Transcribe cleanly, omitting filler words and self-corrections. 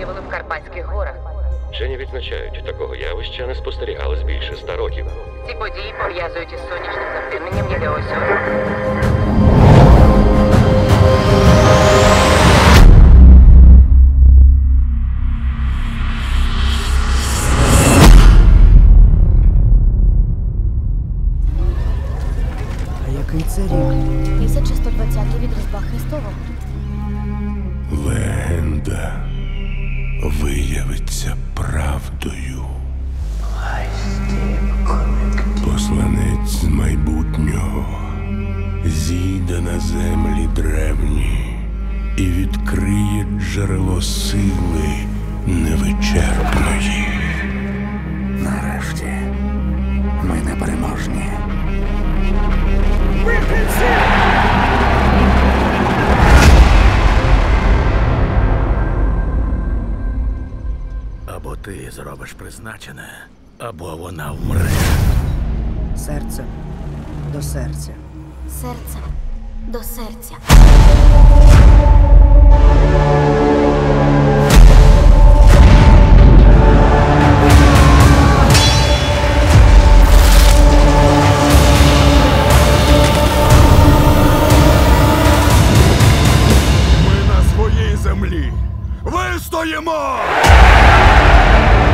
виявили в Карпатських горах. Вчені відзначають, такого явища не спостерігалось більше 100 років. Ці події пов'язують із сонячним затемненням Геліосіон. Який це рік? 1120 від Різдва Христового. Легенда виявиться правдою. Посланець з майбутнього зійде на землі древні і відкриє джерело сили невичерпної. Нарешті ми непереможні. Або ти зробиш призначене, або вона вмре. Серцем до серця. Серцем до серця. Ми на своїй землі вистоїмо!